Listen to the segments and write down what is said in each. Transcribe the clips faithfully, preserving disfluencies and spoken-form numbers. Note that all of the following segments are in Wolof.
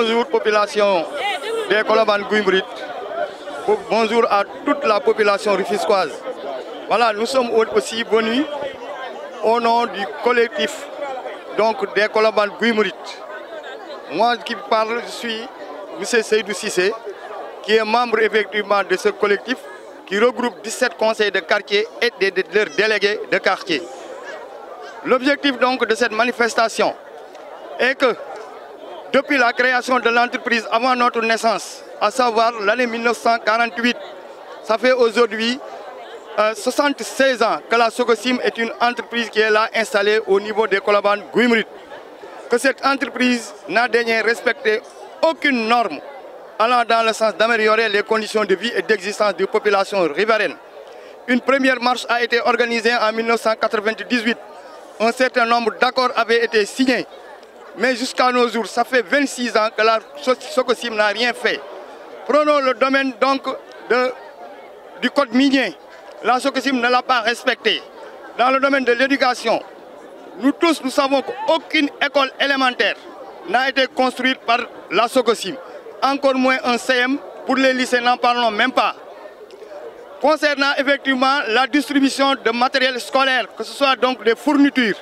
Bonjour population des Colobane Guy Marius. Bonjour à toute la population rufisquoise. Voilà, nous sommes aussi venus au nom du collectif donc des Colobane Guy Marius. Moi qui parle, je suis M. Seydou Cissé, qui est membre effectivement de ce collectif qui regroupe dix-sept conseils de quartier et de, de, de leurs délégués de quartier. L'objectif donc de cette manifestation est que depuis la création de l'entreprise avant notre naissance, à savoir l'année mille neuf cent quarante-huit, ça fait aujourd'hui euh, soixante-seize ans que la Sococim est une entreprise qui est là installée au niveau des Colobane Guy Marius. Que cette entreprise n'a daigné respecter aucune norme allant dans le sens d'améliorer les conditions de vie et d'existence des populations riveraines. Une première marche a été organisée en mille neuf cent quatre-vingt-dix-huit. Un certain nombre d'accords avaient été signés. Mais jusqu'à nos jours, ça fait vingt-six ans que la Sococim n'a rien fait. Prenons le domaine donc de, du code minier. La Sococim ne l'a pas respecté. Dans le domaine de l'éducation, nous tous nous savons qu'aucune école élémentaire n'a été construite par la Sococim. Encore moins un C M, pour les lycées n'en parlons même pas. Concernant effectivement la distribution de matériel scolaire, que ce soit donc des fournitures,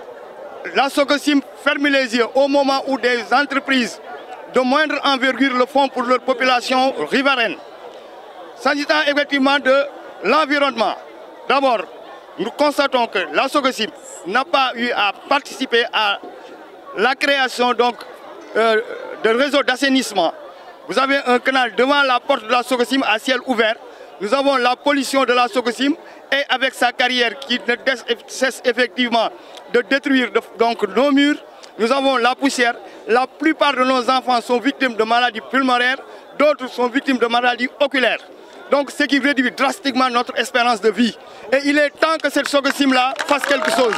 la Sococim ferme les yeux au moment où des entreprises de moindre envergure le font pour leur population riveraine. S'agissant effectivement de l'environnement, d'abord, nous constatons que la Sococim n'a pas eu à participer à la création donc, euh, de réseaux d'assainissement. Vous avez un canal devant la porte de la Sococim à ciel ouvert. Nous avons la pollution de la Sococim et avec sa carrière qui ne cesse effectivement de détruire donc nos murs, nous avons la poussière. La plupart de nos enfants sont victimes de maladies pulmonaires, d'autres sont victimes de maladies oculaires. Donc ce qui réduit drastiquement notre espérance de vie. Et il est temps que cette Sococim-là fasse quelque chose.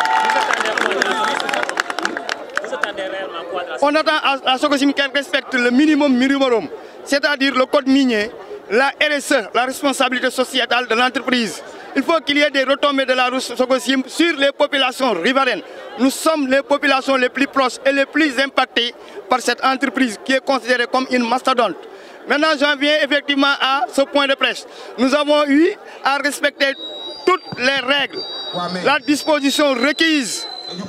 On attend à la Sococim qu'elle respecte le minimum minimum, c'est-à-dire le code minier, la R S E, la responsabilité sociétale de l'entreprise. Il faut qu'il y ait des retombées de la Sococim sur les populations riveraines. Nous sommes les populations les plus proches et les plus impactées par cette entreprise qui est considérée comme une mastodonte. Maintenant, j'en viens effectivement à ce point de presse. Nous avons eu à respecter toutes les règles, la disposition requise.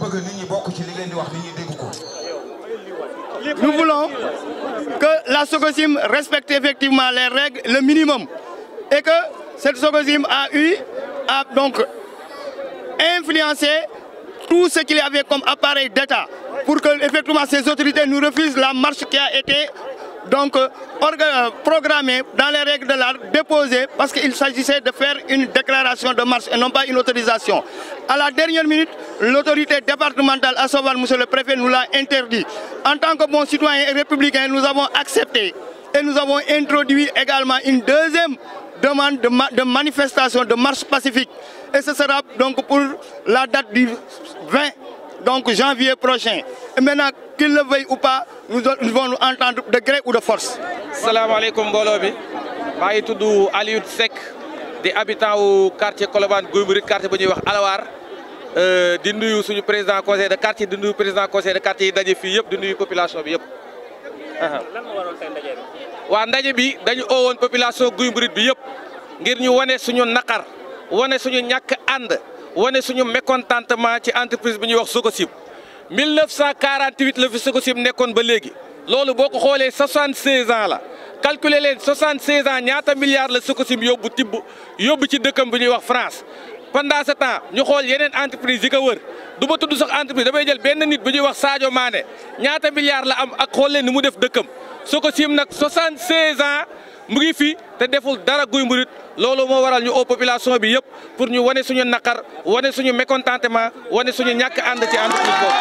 Nous voulons que la Sococim respecte effectivement les règles, le minimum, et que cette Sococim a eu à donc influencer tout ce qu'il y avait comme appareil d'État pour que effectivement ces autorités nous refusent la marche qui a été donc programmée dans les règles de l'art, déposée parce qu'il s'agissait de faire une déclaration de marche et non pas une autorisation. À la dernière minute, l'autorité départementale, à savoir monsieur le préfet, nous l'a interdit. En tant que bons citoyens et républicains, nous avons accepté et nous avons introduit également une deuxième demande de, ma de manifestation, de marche pacifique. Et ce sera donc pour la date du vingt donc janvier prochain. Et maintenant, qu'il le veuille ou pas, nous devons nous entendre de gré ou de force. Salam alaikum Bolobi. Je suis Aliou Sek, des habitants au quartier Colobane Guy Marius, quartier bu ñuy wax Alawar. Di nuyu suñu président conseil de quartier, di nuyu président conseil de quartier yi daje fii yëpp, di nuyu population bi yëpp. Lan moo waroon tey ndaje bi? Waa ndaje bi dañu oowoon population Guy Marius bi yëpp ngir ñu wane suñu naqar, wane suñu ñàkk ànd, wane suñu mécontentement ci entreprise bi ñuy wax Sococim. mille neuf cent quarante-huit la fi Sococim nekkoon ba léegi loolu boo ko xoolee soixante-seize ans la calculer leen soixante-seize ans ñaata milliards la Sococim yóbbu tibb yóbbu ci dëkkam bi ñuy wax France. Pendant ce temps ñu xool yeneen entreprise yi ko wër du ma tudd sax entreprise damay jël benn nit bu ñuy wax Sadio Mané ñaata milliards la am ak xool leen ni mu def dëkkam Sococim nag soixante-seize ans mu ngi fi te deful dara Guy Marius loolu moo waral ñu au population bi yëpp pour ñu wane suñu naqar wane suñu mécontentement wane suñu ñàkk ànd ci entreprise boobu.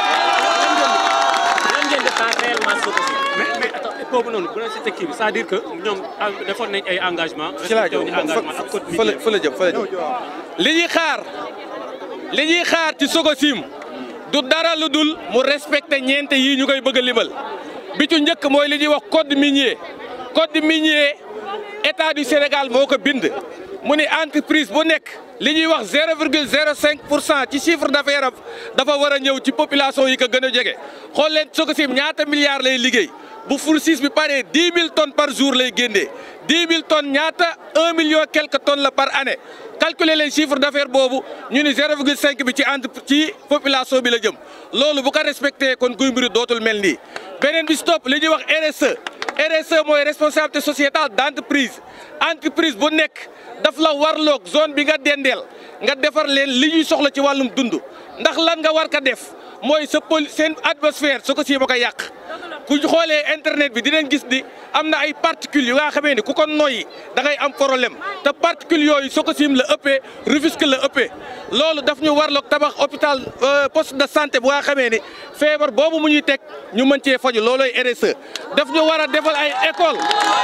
lan ngeen di xaar réellement Sococim. mais mais boobu noonu bu doon si kii bi c'est-à-dire que ñoom defoon nañ ay engagement respecté wuñu engagement ak code minier. fa la jëm fa la jëm li ñuy xaar li ñuy xaar ci Sococim du dara lu dul mu respecté ñeente yii ñu koy bëgg a limal bi ci njëkk mooy li ñuy wax code minier code minier état du Sénégal moo ko bind mu ni entreprise bu nekk li ñuy wax zéro virgule zéro cinq pour cent ci chiffre d'affaires dafa war a ñëw ci population yi ko gën a jege xool leen Sococim ñaata milliards lay liggéey bu Four six bi paree dix mille tonnes par jour lay génnee dix mille tonnes ñaata un million quelques tonnes la par année calculer les chiffres d'affaires boobu ñu ni zéro virgule cinq bi ci entre ci population bi la jëm loolu bu ko respecté kon Guy Mbirit dootul mel nii. beneen bi stop li ñuy wax R S E R S E mooy responsabilité sociétale d'entreprise entreprise bu nekk daf la warloog zone bi nga dendeel nga defar leen li ñuy soxla ci wàllum dund ndax lan nga war ka def mooy sa pol seen atmosphère su ko sii ba ko yàq ku xoolee internet bi dinañ gis ni am na ay particules yu nga xamee ni ku ko noyyi da ngay am problème te particules yooyu soo ko siim la ëppee Rufisque la ëppee loolu daf ñu warloog tabax hôpital poste de santé bu nga xamee ni feebar boobu mu ñuy teg ñu mën cee faju loolooy R S E daf ñu war a defal ay école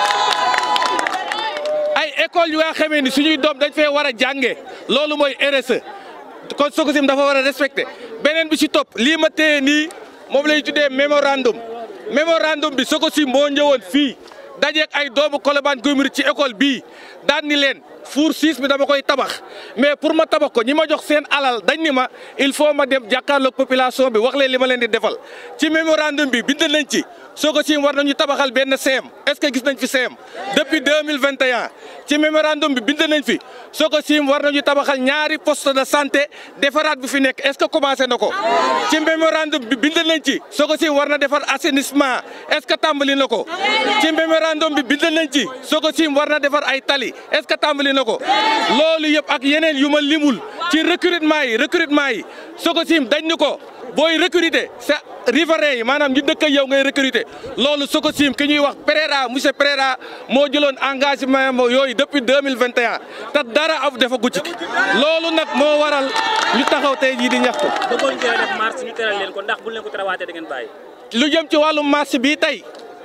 ay école yu nga xamee ni suñuy doom dañ fee war a jàngee loolu mooy R S E kon soo ko siim dafa war a respecté beneen bi ci topp lii ma téye nii moom la ñu tuddee mémorandum mémorandum bi soo ko siim moo ñëwoon fii dajeeg ay doomu Colobane Guy Mbirit ci école bii daan ni leen Four six bi dama koy tabax mais pour ma tabax ko ñi ma jox seen alal dañ ni ma il faut ma dem jàkkaarloog population bi wax leen li ma leen di defal ci mémorandum bi bind nañ ci soo ko siim war nañu tabaxal benn C M est-ce que gis nañ fi C M depuis deux mille vingt et un ci mémorandum bi bind nañ fi soo ko siim war nañu tabaxal ñaari poste de santé defaraat bu fi nekk est-ce que commencé na ko ci mémorandum bi bind nañ ci soo ko siim war na defar assainissement est-ce que tàmbali na ko ci mémorandum bi bind nañ ci soo ko siim war na defar ay tali est-ce que tàmbali na ko loolu yëpp ak yeneen yu ma limul ci recrutement yi recrutement yi soo ko siim dañ ni ko booy recruter sa riverains yi maanaam ñu dëkk yow ngay recruter loolu soo ko siim ki ñuy wax Pereira monsieur Pereira moo jëloon engagement yooyu depuis deux mille vingt et un te dara af dafa gu ci loolu nag moo waral ñu taxaw tey jii di ñaxtu. bëggoon ngeen def marche ñu teral leen ko ndax bu leen ko terawaatee da ngeen bàyyi. lu jëm ci wàllu marche bi tey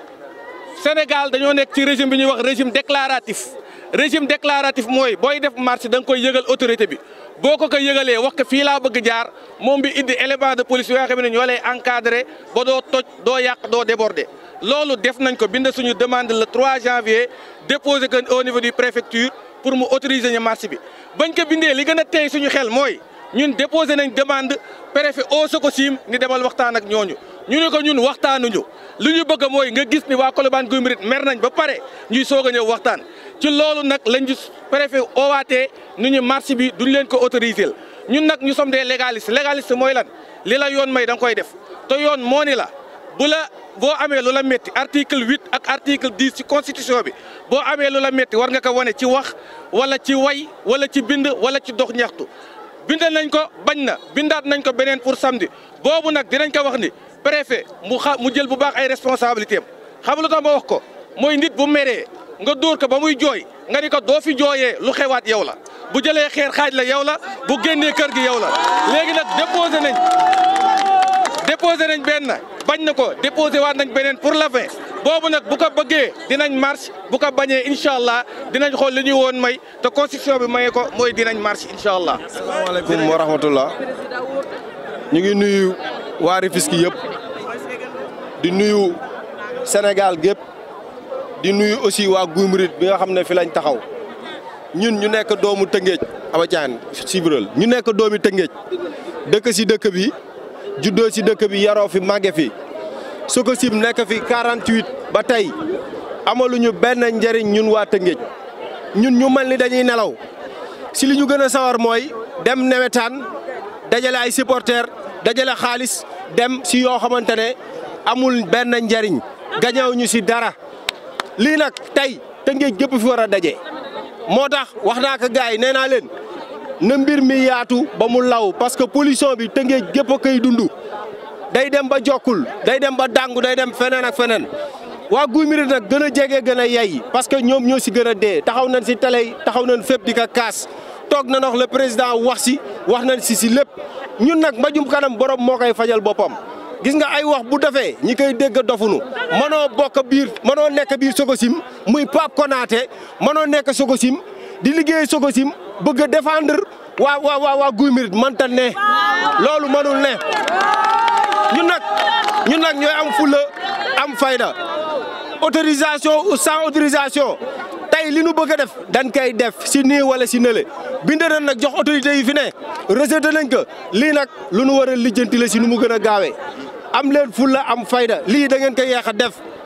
Sénégal dañoo nekk ci régime bi ñuy wax régime déclaratif régime déclaratif mooy booy def marche da nga koy yëgal autorité bi boo ko ko yëgalee wax ko fii laa bëgg jaar moom bi indi élément de police yoo xam ne ñoo lay encadré ba doo toj doo yàq doo déborder loolu def nañ ko bind suñu demande le trois janvier déposé ko au niveau du préfecture pour mu autoriser ñu marche bi bañ ko bindee li gën a tey suñu xel mooy ñun déposé nañ demande préfet au Sococim ni demal waxtaan ak ñooñu ñu ne ko ñun waxtaanuñu li ñu bëgg mooy nga gis ni waa Colobane Guy Mbirit mer nañ ba pare ñuy soog a ñëw waxtaan ci loolu nag lañ gis préfet oowaatee nu ñu marche bi duñ leen ko autoriser ñun nag ñu sommes des légalistes légaliste mooy lan li la yoon may da nga koy def te yoon moo ni la bu la boo amee lu la métti article huit ak article dix ci constitution bi boo amee lu la métti war nga ko wane ci wax wala ci way wala ci bind wala ci dox ñaxtu bind nañ ko bañ na bindaat nañ ko beneen pour samedi boobu nag dinañ ko wax ni préfet mu xa mu jël bu baax ay responsabilités am xam lu tax ma wax ko mooy nit bu meree nga dóor ko ba muy jooy nga ni ko doo fi jooyee lu xewaat yow la bu jëlee xeer xaaj la yow la bu génnee kër gi yow la léegi nag déposé nañ déposé nañ benn bañ na ko déposé waat nañ beneen pour la fin boobu nag bu ko bëggee dinañ marche bu ko bañee incha allah dinañ xool li ñuy woon may te constitution bi mayee ko mooy dinañ marche incha allah. asalaamaaleykum wa rahmatullah ñu ngi nuyu waa Rufisque yëpp di nuyu Sénégal gépp di nuyu aussi waa Guy Mbirit bi nga xam ne fi lañ taxaw ñun ñu nekk doomu Tëngéej Aba Thiane Sibral ñu nekk doomi Tëngéej dëkk si dëkk bi juddoo si dëkk bi yaroo fi màgge fi Sococim nekk fi quarante-huit ba tey amaluñu benn njëriñ ñun waa Tëngéej ñun ñu mel ni dañuy nelaw si li ñu gën a sawar mooy dem nawetaan dajale ay supporters dajale xaalis dem si yoo xamante ne amul benn njëriñ gañaw ñu si dara lii nag tey Tëngéej gépp fi war a daje moo tax wax naa ko gars yi nee naa leen na mbir mi yaatu ba mu law parce que pollution bi Tëngéej gépp a koy dund day dem ba Jokkul day dem ba Dangu day dem feneen ak feneen waa Guy Mbirit nag gën a jege gën a yey parce que ñoom ñoo si gën a dee taxaw nañ si télé yi taxaw nañ fépp di ko kaas toog na wax le président wax si wax nañ si si lépp ñun nag mbajum kanam borom moo koy fajal boppam gis nga ay wax bu defee ñi koy dégg dofunu mënoo bokk biir mënoo nekk biir Sococim muy Pape Konaté mënoo nekk Sococim di liggéey Sococim bëgg a défendre waa waa waa waa Guy Mbirit mënta ne loolu mënul ne ñun nag ñun nag ñooy am fulla am fayda autorisation ou sans autorisation tey li nu bëgg a def dañ koy def si nii wala si nële bind nañ nag jox autorité yi fi ne rejeté nañ ko lii nag lu nu war a lijjanti la si nu mu gën a gaawee am leen fulla am fayda lii da ngeen koy yeex a def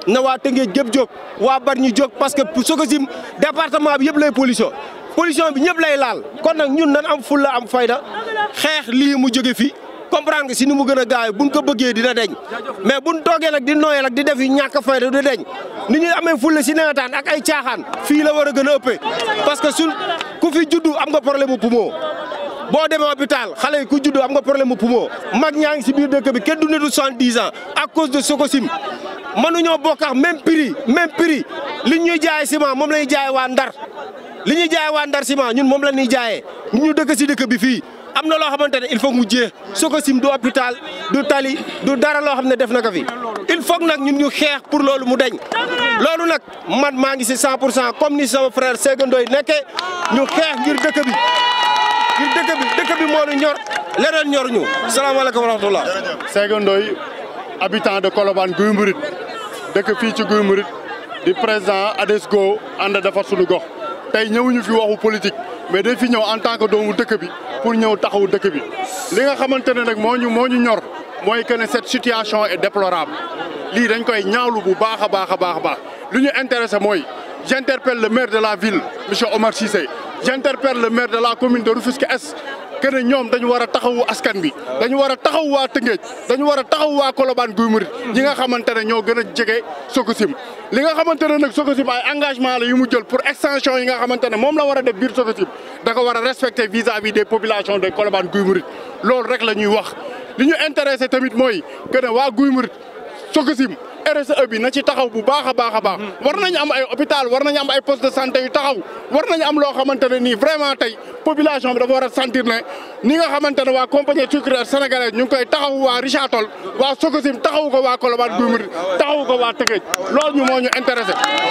na waa Tëngéej gépp jóg waa Bargny jóg parce que Sococim département bi yëpp lay pollution pollution bi ñëpp lay laal kon nag ñun nan am fulla am fayda xeex lii mu jóge fi comprendre nga si ni mu gën a gaaw buñ ko bëggee dina deñ mais buñ toogee nag di nooyee nag di def yi ñàkk fayda du deñ ni ñuy amee fulla si nawetaan ak ay caaxaan fii la war a gën a ëppee parce que suñ ku fi juddu am nga problème mu poumon boo demee hôpital xale yi ku juddu am nga problème mu poumon mag ñaa ngi si biir dëkk bi kenn du ne du soixante-dix ans à cause de Sococim mënuñoo bokk ak même prix même prix li ñuy jaayee ciment moom la ñuy jaayee waa Ndar li ñuy jaayee waa Ndar ciment ñun moom la ñuy jaayee ñu dëkk si dëkk bi fii am na loo xamante ne il faut mu jeex Sococim du hôpital du tali du dara loo xam ne def na ko fi il faut nag ñun ñu xeex pour loolu mu dañ loolu nag man maa ngi si cent pour cent comme ni sama frère Séga Ndoye nekkee ñu xeex ngir dëkk bi ngir dëkk bi dëkk bi moo ñu ñor leneen ñor ñu salaamaaleykum wa rahmatullah. Séga Ndoye habitant de Colobane Guy Mouride dëkk fii ci Guy Mouride di président ADESCO ànd defar suñu gox tey ñëwuñu fi waxu politique mais day fi ñëw en tant que doomu dëkk bi pour ñëw taxawu dëkk bi li nga xamante ne nag moo ñu moo ñu ñor mooy que ne cette situation est déplorable lii dañ koy ñaawlu bu baax a baax a baax a baax li ñu intéressé mooy j'interpelle le maire de la ville monsieur Omar Cissé j'interpelle le maire de la commune de Rufisque-Est que ne ñoom dañu war a taxawu askan bi dañu war a taxawu waa Tëngéej dañu war a taxawu waa Colobane Guy Mouride ñi nga xamante ne ñoo gën a jege Sococim li nga xamante ne nag Sococim ay engagement la yu mu jël pour extension yi nga xamante ne moom la war a def biir Sococim da ko war a respecter vis-à-vis des populations de Colobane Guy Mouride loolu rek la ñuy wax li ñu intéressé tamit mooy que ne waa Guy Mouride Sococim R S E bi na ci taxaw bu baax a baax a baax war nañu am ay hôpital war nañu am ay poste de santé yu taxaw war nañu am loo xamante ne nii vraiment tey population bi dafa war a sentir ne ni nga xamante ne waa compagnie sucrière sénégalaise ñu ngi koy taxawu waa Richard Toll waa Sococim taxawu ko waa Colobane Guy Mouride taxawu ko waa Tëngéej loolu ñu moo ñu intéressé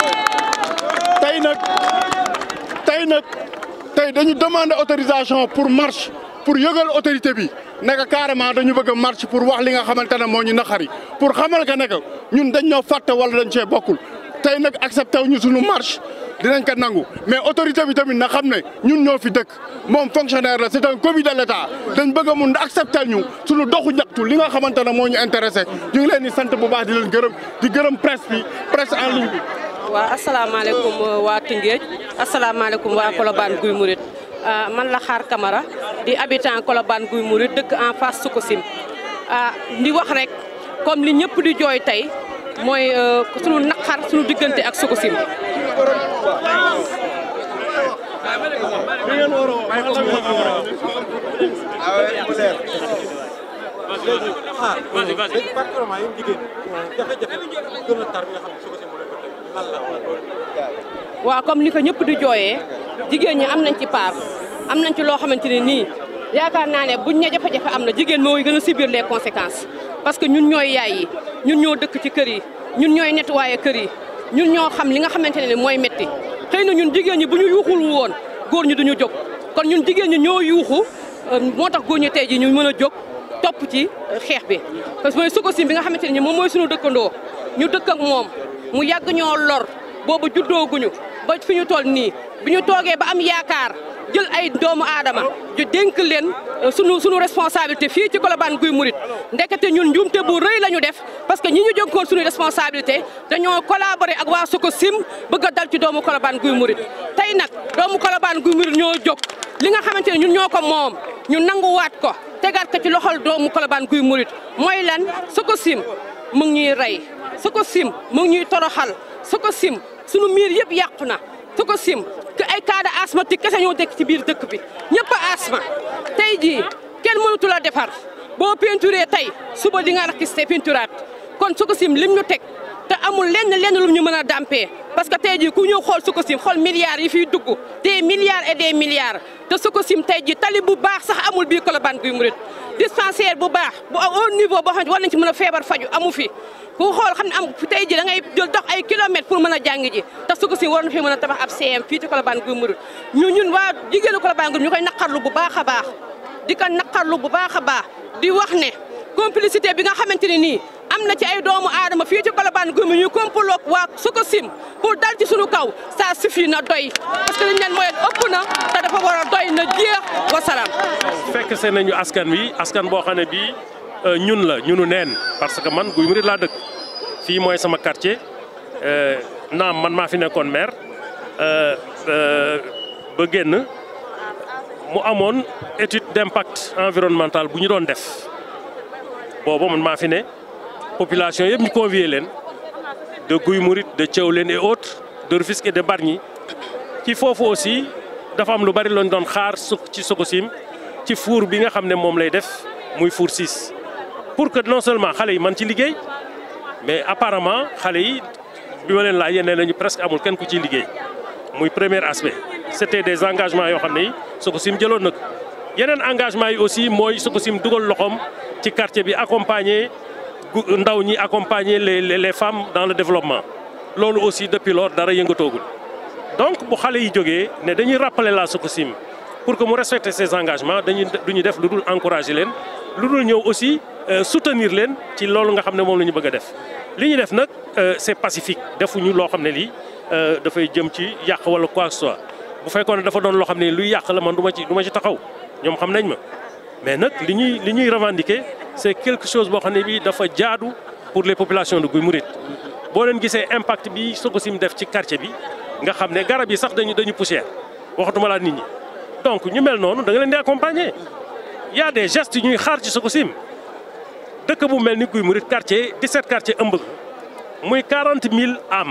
tey nag tey nag tey dañu demander autorisation pour marche pour yëgal autorité bi nekk carrément dañu bëgg a marche pour wax li nga xamante ne moo ñu naqari pour xamal que ne ñun dañ ñoo fàtte wala dañ cee bokkul tey nag accepté wu ñu suñu marche dinañ ko nangu mais autorité bi tamit na xam ne ñun ñoo fi dëkk moom fonctionnaire la c'est un commis de l'État dañ bëgg a mun accepté ñu suñu doxu ñaxtu li nga xamante ne moo ñu intéressé ñu ngi leen di sant bu baax di leen gërëm di gërëm presse bi presse en ligne bi. waaw asalaamaaleykum waa Tëngéej asalaamaaleykum waa Colobane Guy Mouride man la Xaar Camara di habitant Colobane Guy Mouride dëkk en face Sococim di wax rek comme li ñëpp di jooy tey mooy sunu naqar sunu diggante ak Sococim. waaw comme ni ko ñëpp di jooyee jigéen ñi am nañ ci part am nañ ci loo xamante ne nii yaakaar naa ne buñ ne jafe-jafe am na jigéen moo gën a subir les conséquences parce que ñun ñooy yaay yi ñun ñoo dëkk ci kër yi ñun ñooy nettoyer kër yi ñun ñoo xam li nga xamante ne mooy métti xëy na ñun jigéen ñi bu ñu yuuxul woon góor ñi duñu jóg kon ñun jigéen ñi ñoo yuuxu moo tax góor ñi tey ji ñu mën a jóg topp ci xeex bi parce que mooy Sococim bi nga xamante ne moom mooy suñu dëkkandoo ñu dëkk ak moom mu yàgg ñoo lor boobu juddooguñu ba fi ñu toll nii bi ñu toogee ba am yaakaar jël ay doomu aadama ju dénk leen sunu sunu responsabilité fii ci Colobane Guy Mouride ndekete ñun njuumte bu rëy la ñu def parce que ñi ñu jónkoon suñu responsabilité dañoo collaboré ak waa Sococim bëgg a dal ci doomu Colobane Guy Mouride tey nag doomu Colobane Guy Mouride ñoo jóg li nga xamante ne ñun ñoo ko moom ñu nanguwaat ko tegaat ko ci loxol doomu Colobane Guy Mouride mooy lan Sococim mu ngi ñuy rey Sococim mu ngi ñuy toroxal Sococim sunu miir yëpp yàqu na Sococim que ay cas de asthmatique kese ñoo dëkk ci biir dëkk bi ñëpp a asthme tey jii kenn mënatu la defar boo peinturé tey suba di nga rakkiste peinturaat kon Sococim lim ñu teg te amul lenn lenn lu ñu mën a dampee parce que tey jii ku ñëw xool Sococim xool milliards yi fiy dugg des milliards et des milliards te Sococim tey jii tali bu baax sax amul biir Colobane Guy Mouride dispensaire bu baax bu au niveau boo xam ne war nañ ci mën a feebar faju amu fi ku xool xam ne am tey ji da ngay jël dox ay kilomètres pour mën a jàng ji te Sococim war na fi mën a tabax ab C M fii ci Colobane Guy Mouride ñu ñun waa jigéenu Colobane Guy ñu koy naqarlu bu baax a baax di ko naqarlu bu baax a baax di wax ne complicité bi nga xamante ne nii am na ci ay doomu aadama fii ci Colobane Guy Mouride ñu complot waa Sococim pour dal ci sunu kaw ça suffit na doy parce que liñ leen mooy ëpp na te dafa war a doy na jeex wasalaam. fekk see nañu askan wi askan boo xam ne bii ñun la ñunu neen parce que man Guy Mouride laa dëkk fii mooy sama quartier naam man maa fi nekkoon maire ba génn mu amoon étude d'impact environnemental bu ñu doon def boobu man maa fi ne population yëpp ñu convier leen de Guy Mouride de Thiawlène et autres de Rufisque et de Bargny ci foofu aussi dafa am lu bari lañ doon xaar ci Sococim ci four bi nga xam ne moom lay def muy four six pour que non seulement xale yi man ci liggéey mais apparemment xale yi bi ma leen laaj yéen nañu presque amul kenn ku ciy liggéey muy premier aspect. C'était des engagements yoo xam ne yi Sococim jëloon na ko yeneen engagement yi aussi mooy Sococim dugal loxoom ci quartier bi accompagner ndaw ñi accompagner les les femmes dans le développement loolu aussi depuis lors dara yëngatoogul. donc bu xale yi jógee ne dañuy rappeler la Sococim pour que mu respecte ses engagements dañuy duñu def lu dul encourager leen lu dul ñëw aussi soutenir leen ci loolu nga xam ne moom la ñu bëgg a def. li ñu def nag c'est pacifique defuñu loo xam ne lii dafay jëm ci yàq wala quoi que ce soit bu fekkoon ne dafa doon loo xam ne luy yàq la man du ma ci du ma ci taxaw ñoom xam nañ ma mais nag li ñuy li ñuy revendiquer c'est quelque chose boo xam ne bii dafa jaadu pour les populations de Guy Mouride boo leen gisee impact bi Sococim def ci quartier bi. nga xam ne garab yi sax dañu dañu poussière waxatuma laa nit ñi donc ñu mel noonu da nga leen di accompagner y a des gestes yu ñuy xaar ci Sococim dëkk bu mel ni Guy Mouride quartier dix-sept quartier ëmb muy quarante mille âmes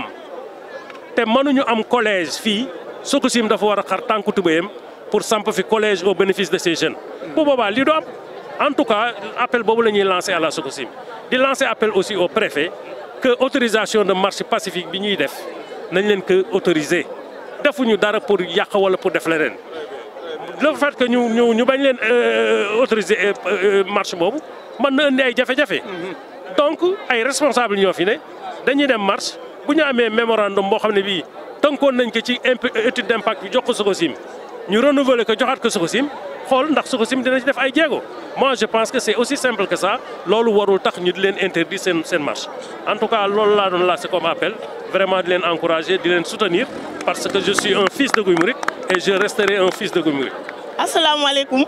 te mënuñu am collège fii Sococim dafa war a xar tànku tubéyam pour samp fi collège au bénéfice de ces jeunes. bu boobaa lii du am en tout cas appel boobu la ñuy lancer à la Sococim di lancer appel aussi au préfet que autorisation de marche pacifique bi ñuy def. nañ leen ko autoriser defuñu dara pour yàq wala pour def leneen le fait que ñu ñu ñu bañ leen autoriser marche boobu mën na indi ay jafe-jafe. donc ay responsable ñoo fi ne dañuy dem marche bu ñu amee mémorandum boo xam ne bii tënkoon nañ ko ci étude d'impact bi jox ko Sococim ñu renouveler ko joxaat ko Sococim xool ndax Sococim dina ci def ay jéego. moi je pense que c'est aussi simple que ça loolu warul tax ñu di leen interdire seen seen marche en tout cas loolu laa doon lancé comme appel vraiment di leen encourager di leen soutenir parce que je suis un fils de Guy Mouride et je resterai un fils de Guy Mouride. asalaamaaleykum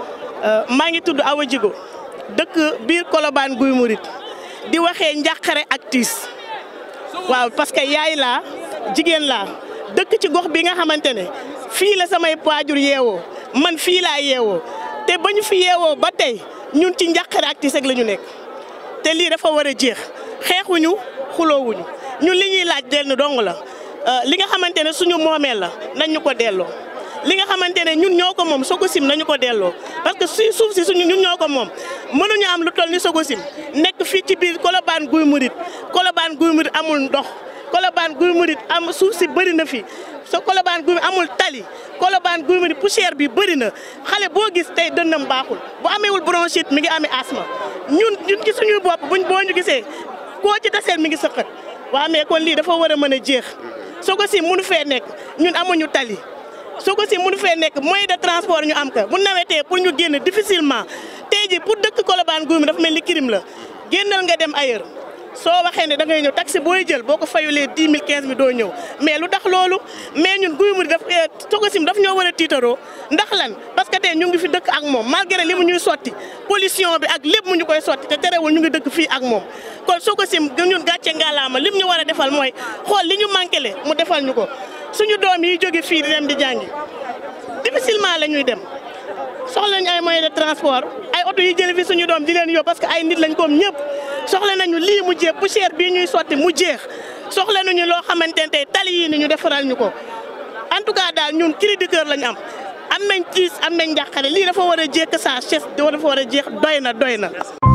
maa ngi tudd Awa Djigo dëkk biir Colobane Guy Mouride di waxee njàqare ak tiis waaw parce que yaay laa jigéen laa dëkk ci gox bi nga xamante ne fii la samay waajur yeewoo man fii laa yeewoo. te ba ñu fi yeewoo ba tey ñun ci njàqare ak tiis rek la ñu nekk te lii dafa war a jeex xeexuñu xuloowuñu ñun li ñuy laaj dellu dong la li nga xamante ne suñu moomeel la nañ ñu ko delloo li nga xamante ne ñun ñoo ko moom Sococim nañu ko delloo parce que si suuf si suñu ñun ñoo ko moom mënuñu am lu toll ni Sococim nekk fii ci biir Colobane Guy Mouride Colobane Guy Mouride amul ndox Colobane Guy Mouride am suuf si bëri na fi so Colobane Guy amul tali Colobane Guy Mouride poussière bi bëri na xale boo gis tey dënnam baaxul bu ameewul bronchite mi ngi amee asthme ñun ñun ci suñuy bopp buñ boo ñu gisee koo ci taseel mi ngi sëqat waa mais kon lii dafa war a mën a jeex Sococim mënu fee nekk ñun amuñu tali Sococim mënu fee nekk moyen de transport ñu am ka bu nawetee pour ñu génn difficilement tey ji pour dëkk Colobane Guy Mouride dafa mel ni crime la génnal nga dem ailleurs soo waxee ne da ngay ñëw taxi booy jël boo ko fayulee dix mille quinze mille doo ñëw mais lu tax loolu mais ñun Guy Mouride daf Sococim daf ñoo war a tiitaroo ndax lan parce que tey ñu ngi fi dëkk ak moom malgré li mu ñuy sotti pollution bi ak lépp mu ñu koy sotti te terewul ñu ngi dëkk fii ak moom kon Sococim ñun gàcce ngalaama lim ñu war a defal mooy xool li ñu manqué le mu defal ñu ko suñu doom yi jóge fii di dem di jàngi difficilement la ñuy dem soxla nañu ay moyens de transport ay oto yi jël fi suñu doom di leen yóbbu parce que ay nit lañ comme ñëpp soxla nañu lii mu jeex poussière bii ñuy sotti mu jeex soxla nañu loo xamante ne tey tali yii ni ñu defaral ñu ko en tout cas daal ñun cri du cœur lañu am am nañ tiis am nañ njàqare lii dafa war a jeex sa chef dafa war a jeex doy na doy na.